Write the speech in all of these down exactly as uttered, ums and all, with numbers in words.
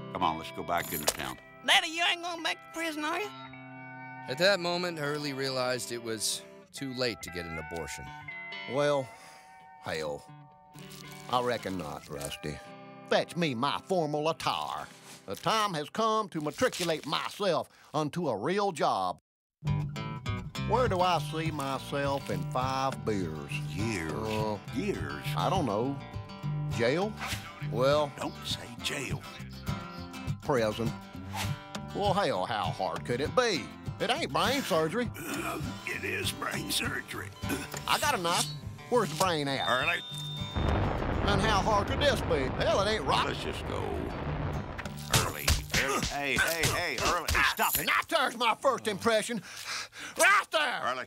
Come on, let's go back into town. Daddy, you ain't going back to prison, are you? At that moment, Hurley realized it was too late to get an abortion. Well, hell, I reckon not, Rusty. Fetch me my formal attire. The time has come to matriculate myself unto a real job. Where do I see myself in five beers? Years. Uh, Years. I don't know. Jail? Well, Don't say jail. prison. Well, hell, how hard could it be? It ain't brain surgery. Uh, it is brain surgery. I got a knife. Where's the brain at? Early. And how hard could this be? Hell, it ain't rock. Let's just go. Early. Early. Hey, hey, hey, Early. Hey, stop it. And that there's my first impression. Right there! Early.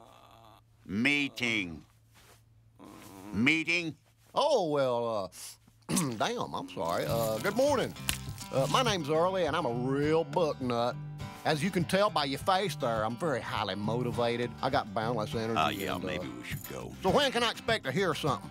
Meeting. Meeting. Oh, well, uh, damn, I'm sorry. Uh, good morning. Uh, my name's Early, and I'm a real buck nut. As you can tell by your face there, I'm very highly motivated. I got boundless energy. Oh, yeah, and, uh, maybe we should go. So when can I expect to hear something?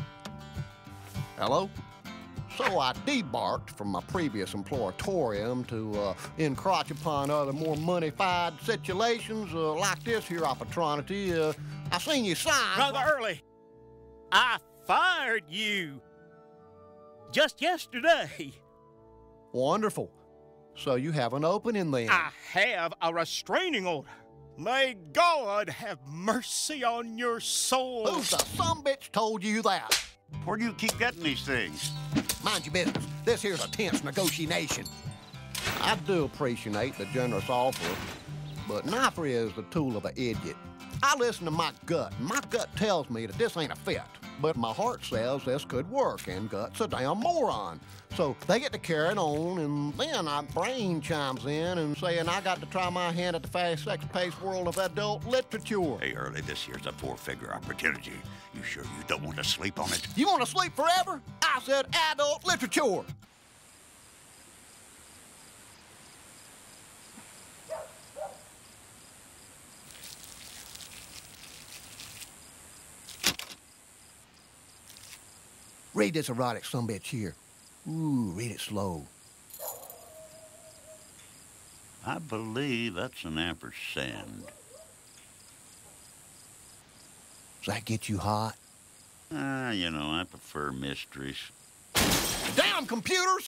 Hello? So I debarked from my previous emploratorium to uh, encroach upon other more money-fied situations uh, like this here opportunity. Uh, I seen you sign. Brother Early, I fired you just yesterday. Wonderful. So you have an opening then? I have a restraining order. May God have mercy on your soul. Who the sumbitch told you that? Where do you keep getting these things? Mind your business. This here's a tense negotiation. I do appreciate the generous offer, but knifery is the tool of an idiot. I listen to my gut, and my gut tells me that this ain't a fit. But my heart says this could work, and gut's a damn moron. So they get to carrying on, and then my brain chimes in and saying I got to try my hand at the fast, sex-paced world of adult literature. Hey, Early, this here's a four-figure opportunity. You sure you don't want to sleep on it? You want to sleep forever? I said adult literature. Read this erotic sumbitch here. Ooh, read it slow. I believe that's an ampersand. Does that get you hot? Ah, you know, I prefer mysteries. Damn computers!